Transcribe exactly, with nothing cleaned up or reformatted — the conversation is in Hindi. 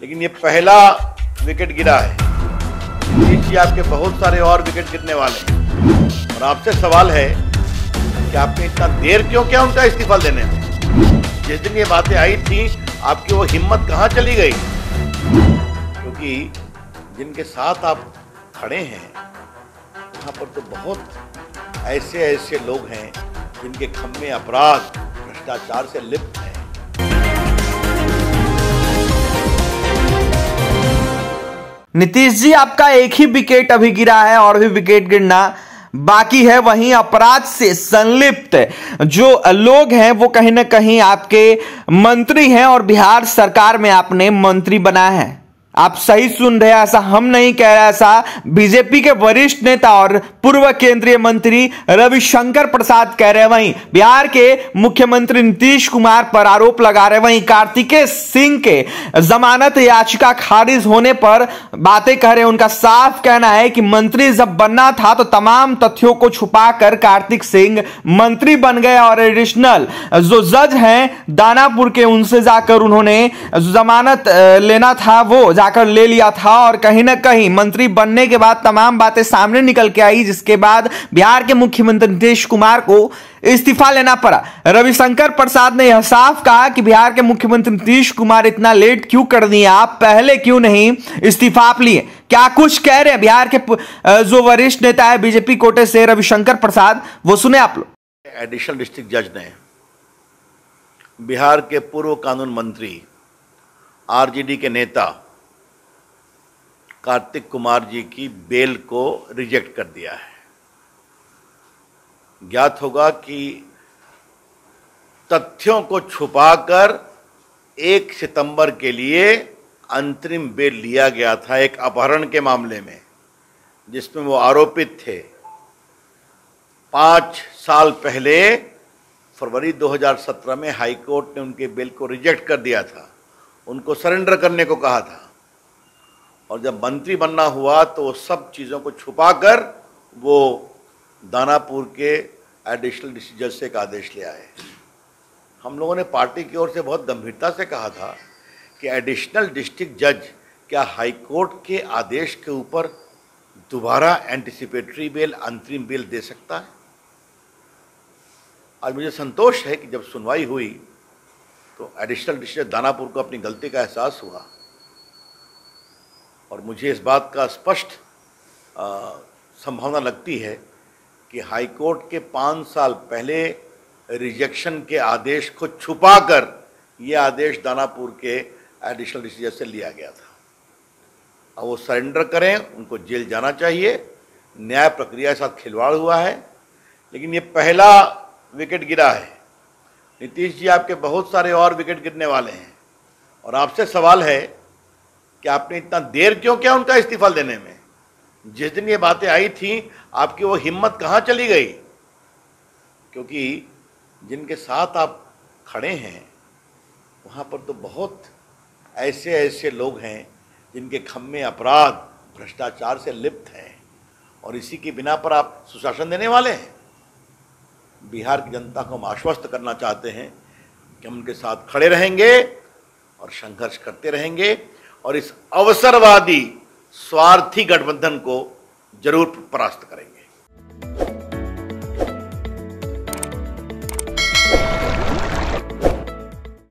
लेकिन ये पहला विकेट गिरा है। नीतीश जी आपके बहुत सारे और विकेट गिरने वाले हैं और आपसे सवाल है कि आपने इतना देर क्यों किया उनका इस्तीफा देने में। जिस दिन ये बातें आई थी आपकी वो हिम्मत कहाँ चली गई, क्योंकि जिनके साथ आप खड़े हैं वहाँ पर तो बहुत ऐसे ऐसे लोग हैं जिनके खम्मे अपराध भ्रष्टाचार से लिप्त हैं। नीतीश जी आपका एक ही विकेट अभी गिरा है और भी विकेट गिरना बाकी है। वहीं अपराध से संलिप्त जो लोग हैं वो कहीं ना कहीं आपके मंत्री हैं और बिहार सरकार में आपने मंत्री बना है। आप सही सुन रहे हैं, ऐसा हम नहीं कह रहे, ऐसा बीजेपी के वरिष्ठ नेता और पूर्व केंद्रीय मंत्री रविशंकर प्रसाद कह रहे हैं। वहीं बिहार के मुख्यमंत्री नीतीश कुमार पर आरोप लगा रहे हैं। वहीं कार्तिकेय सिंह के जमानत याचिका खारिज होने पर बातें कह रहे हैं। उनका साफ कहना है कि मंत्री जब बनना था तो तमाम तथ्यों को छुपाकर कार्तिक सिंह मंत्री बन गए और एडिशनल जो जज हैं दानापुर के, उनसे जाकर उन्होंने जमानत लेना था वो जाकर ले लिया था और कहीं ना कहीं मंत्री बनने के बाद तमाम बातें सामने निकल के आई, जिसके बाद बिहार के मुख्यमंत्री नीतीश कुमार को इस्तीफा लेना पड़ा। रविशंकर प्रसाद ने यह साफ कहा कि बिहार के मुख्यमंत्री नीतीश कुमार इतना लेट क्यों कर दिए, आप पहले क्यों नहीं इस्तीफा आप लिए। क्या कुछ कह रहे हैं बिहार के जो वरिष्ठ नेता है बीजेपी कोटे से रविशंकर प्रसाद, वो सुने आप लोग। एडिशनल डिस्ट्रिक्ट जज ने बिहार के पूर्व कानून मंत्री आरजेडी के नेता कार्तिक कुमार जी की बेल को रिजेक्ट कर दिया है। ज्ञात होगा कि तथ्यों को छुपाकर एक सितंबर के लिए अंतरिम बेल लिया गया था एक अपहरण के मामले में, जिसमें वो आरोपित थे। पाँच साल पहले फरवरी दो हज़ार सत्रह में हाईकोर्ट ने उनके बेल को रिजेक्ट कर दिया था, उनको सरेंडर करने को कहा था। और जब मंत्री बनना हुआ तो सब चीज़ों को छुपाकर वो दानापुर के एडिशनल डिस्ट्रिक्ट जज से एक आदेश ले आए। हम लोगों ने पार्टी की ओर से बहुत गंभीरता से कहा था कि एडिशनल डिस्ट्रिक्ट जज क्या हाईकोर्ट के आदेश के ऊपर दोबारा एंटिसिपेटरी बेल, अंतरिम बेल दे सकता है। आज मुझे संतोष है कि जब सुनवाई हुई तो एडिशनल डिस्ट्रिक्ट दानापुर को अपनी गलती का एहसास हुआ और मुझे इस बात का स्पष्ट संभावना लगती है कि हाईकोर्ट के पाँच साल पहले रिजेक्शन के आदेश को छुपाकर ये आदेश दानापुर के एडिशनल डिस्ट्रिक्ट जज से लिया गया था। अब वो सरेंडर करें, उनको जेल जाना चाहिए। न्याय प्रक्रिया के साथ खिलवाड़ हुआ है, लेकिन ये पहला विकेट गिरा है। नीतीश जी आपके बहुत सारे और विकेट गिरने वाले हैं और आपसे सवाल है कि आपने इतना देर क्यों किया उनका इस्तीफा देने में। जिस दिन ये बातें आई थी आपकी वो हिम्मत कहाँ चली गई, क्योंकि जिनके साथ आप खड़े हैं वहाँ पर तो बहुत ऐसे ऐसे लोग हैं जिनके खम्मे अपराध भ्रष्टाचार से लिप्त हैं और इसी के बिना पर आप सुशासन देने वाले हैं। बिहार की जनता को हम आश्वस्त करना चाहते हैं कि हम उनके साथ खड़े रहेंगे और संघर्ष करते रहेंगे और इस अवसरवादी स्वार्थी गठबंधन को जरूर परास्त करेंगे।